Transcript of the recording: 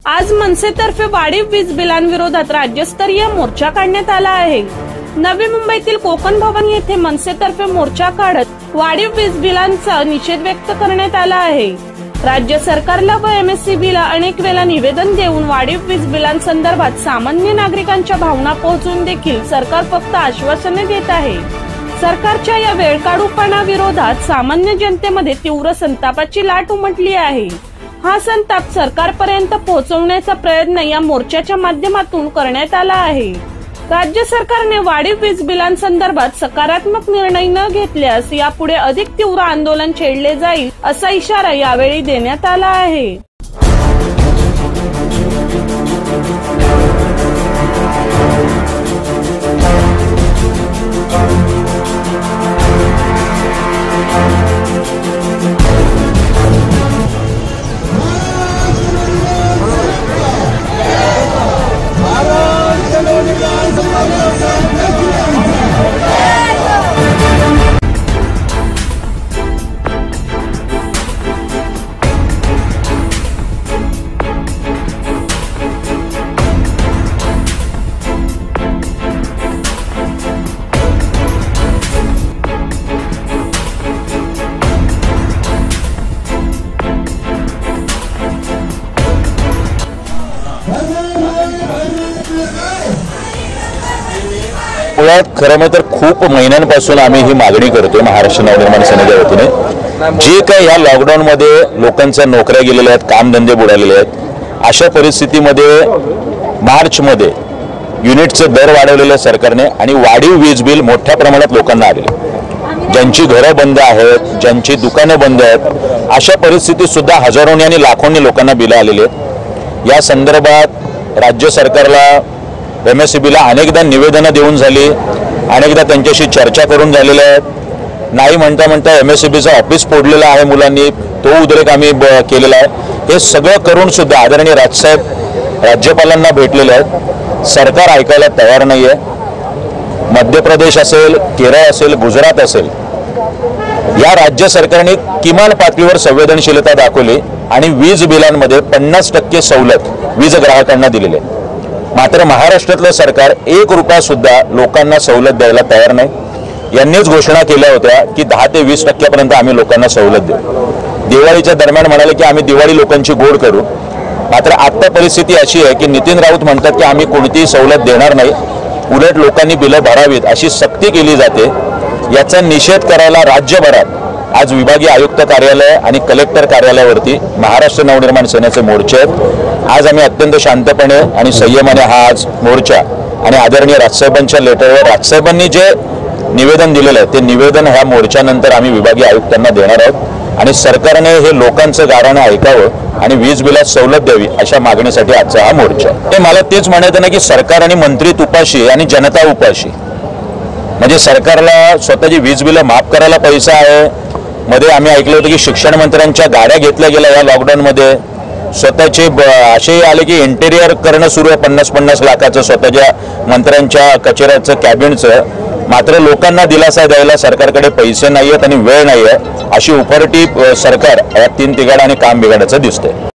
आज मनसेतर्फे वाढीव वीज बिलांविरोधात राज्यस्तरीय मोर्चा काढण्यात आला आहे। नवी मुंबईतील कोकण भवन येथे मनसेतर्फे मोर्चा काढत वाढीव वीज बिलांचा निषेध व्यक्त करण्यात आला आहे। राज्य सरकारला व एमएससीबीला अनेक वेळा निवेदन देऊन वाढीव वीज बिलांसंदर्भात सामान्य नागरिकांच्या भावना पोहोचवून देखील सरकार फक्त आश्वासने देत आहे। सरकारच्या या वेळकाढूपणा विरोधात सामान्य जनतेमध्ये तीव्र संतापाची लाट उमटली आहे। हा संताप सरकारपर्यंत पोहोचवण्याचा प्रयत्न या मोर्चाच्या माध्यमातून करण्यात आला आहे। राज्य सरकारने वाढीव वीज बिलांसंदर्भात सकारात्मक निर्णय न घेतल्यास यापुढे अधिक तीव्र आंदोलन छेडले जाईल असा इशारा यावेळी देण्यात आला आहे। मुळात खरं तर खूप महिन्यांपासून आम्ही ही मागणी करतोय महाराष्ट्र नवनिर्माण सेनेच्या वतीने। जे काही ह्या लॉकडाऊन मध्ये लोकांच्या नोकऱ्या गेलेल्या आहेत, कामधंदे बुडालेले आहेत, अशा परिस्थितीमध्ये मार्च मध्ये युनिटचे दर वाढवलेले सरकारने आणि वाढीव वीज बिल मोठ्या प्रमाणात लोकांना आले। ज्यांची घरं बंद आहेत, ज्यांची दुकानं बंद आहेत, अशा परिस्थितीत सुद्धा हजारोंनी आणि लाखोंनी लोकांना बिलं आलेली आहेत। या संदर्भात राज्य सरकारला एमएससीबीला अनेकदा निवेदनं देऊन झाली, अनेकदा त्यांच्याशी चर्चा करून झालेल्या आहेत। नाही म्हणता म्हणता एमएससीबीचं ऑफिस फोडलेलं आहे मुलांनी, तो उद्रेक आम्ही केलेला आहे। हे सगळं करून सुद्धा आदरणीय राजसाहेब राज्यपालांना भेटलेले आहेत। सरकार ऐकायला तयार नाहीये। मध्य प्रदेश असेल, केरळ असेल, गुजरात असेल, या राज्य सरकारने किमान पातळीवर संवेदनशीलता दाखवली आणि वीज बिलांमध्ये 50% सवलत वीज ग्राहकांना दिलेली आहे। मात्र महाराष्ट्रातलं सरकार 1 रुपया सुद्धा लोकांना सवलत द्यायला तयार नाही। यांनीच घोषणा केल्या होत्या की 10 ते 20% आम्ही लोकांना सवलत देऊ। दिवाळीच्या दरम्यान म्हणाले की आम्ही दिवाळी लोकांची गोड करू। मात्र आता परिस्थिती अशी आहे की नितीन राऊत म्हणतात की आम्ही कोणतीही सवलत देणार नाही, उलट लोकांनी बिलं भरावीत अशी सक्ती केली जाते। याचा निषेध करायला राज्यभरात आज विभागीय आयुक्त कार्यालय आणि कलेक्टर कार्यालयावरती महाराष्ट्र नवनिर्माण सेनेचे मोर्चे आहेत। आज आम्ही अत्यंत शांतपणे आणि संयमाने हा आज मोर्चा आणि आदरणीय राजसाहेबांच्या लेटरवर राजसाहेबांनी जे निवेदन दिलेलं आहे ते निवेदन ह्या मोर्चानंतर आम्ही विभागीय आयुक्तांना देणार आहोत आणि सरकारने हे लोकांचं गाऱ्हाणं ऐकावं आणि वीज बिलात सवलत द्यावी अशा मागणीसाठी आजचा हा मोर्चा। ते मला तेच म्हणायचं नाही की सरकार आणि मंत्री उपाशी आणि जनता उपाशी। म्हणजे सरकारला स्वतःची वीज बिलं माफ करायला पैसा आहे। मध्ये आम्ही ऐकलं होतं की शिक्षण मंत्र्यांच्या गाड्या घेतल्या गेल्या या लॉकडाऊन मध्ये, स्वतःचे असे आले की इंटेरियर करणं सुरू आहे 50-50 लाखाचं स्वतःच्या मंत्र्यांच्या कचेऱ्याचं, कॅबिनचं। मात्र लोकांना दिलासा द्यायला सरकारकडे पैसे नाहीयेत आणि वेळ नाहीये, अशी उफरटी सरकार या 3 तिघाडाने काम बिघाडायचं दिसतंय।